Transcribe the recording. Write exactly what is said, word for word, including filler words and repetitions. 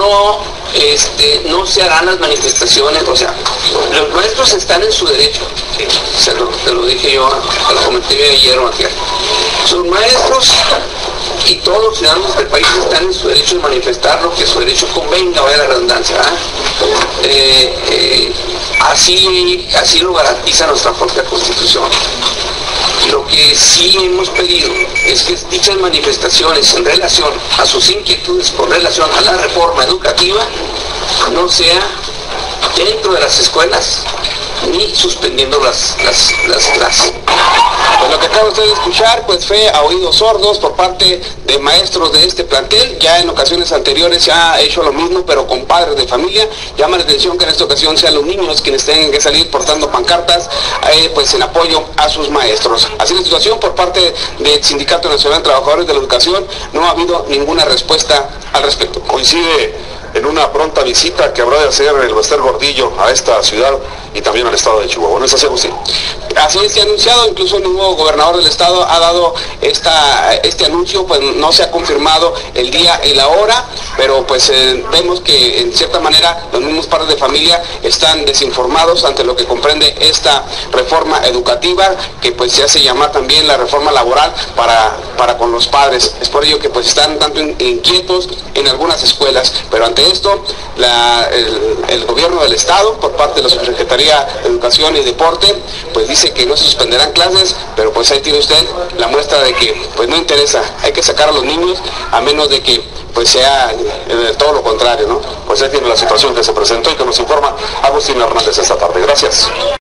no, este, no se harán las manifestaciones. O sea, los maestros están en su derecho, se lo, se lo dije yo, se lo comenté ayer o ayer. Sus maestros y todos los ciudadanos del país están en su derecho de manifestar lo que su derecho convenga, vaya la redundancia, ¿eh? Eh, eh, así, así lo garantiza nuestra propia Constitución. Lo que sí hemos pedido es que dichas manifestaciones en relación a sus inquietudes con relación a la reforma educativa no sea dentro de las escuelas ni suspendiendo las, las, las clases. Pues lo que acaba usted de escuchar pues fue a oídos sordos por parte de maestros de este plantel. Ya en ocasiones anteriores se ha hecho lo mismo, pero con padres de familia. Llama la atención que en esta ocasión sean los niños quienes tengan que salir portando pancartas eh, pues en apoyo a sus maestros. Así la situación por parte del Sindicato Nacional de Trabajadores de la Educación. No ha habido ninguna respuesta al respecto. Coincide en una pronta visita que habrá de hacer el Bester Gordillo a esta ciudad y también al estado de Chihuahua. ¿No es así, Agustín? Así es, se ha anunciado, incluso el nuevo gobernador del estado ha dado esta, este anuncio, pues no se ha confirmado el día y la hora, pero pues eh, vemos que en cierta manera los mismos padres de familia están desinformados ante lo que comprende esta reforma educativa, que pues se hace llamar también la reforma laboral para, para con los padres. Es por ello que pues están tanto inquietos en algunas escuelas, pero ante esto la, el, el gobierno del estado, por parte de la Subsecretaría de Educación y Deporte, pues dice que no se suspenderán clases, pero pues ahí tiene usted la muestra de que pues no interesa, hay que sacar a los niños a menos de que pues sea eh, todo lo contrario, ¿no? Pues ahí tiene la situación que se presentó y que nos informa Agustín Hernández esta tarde. Gracias.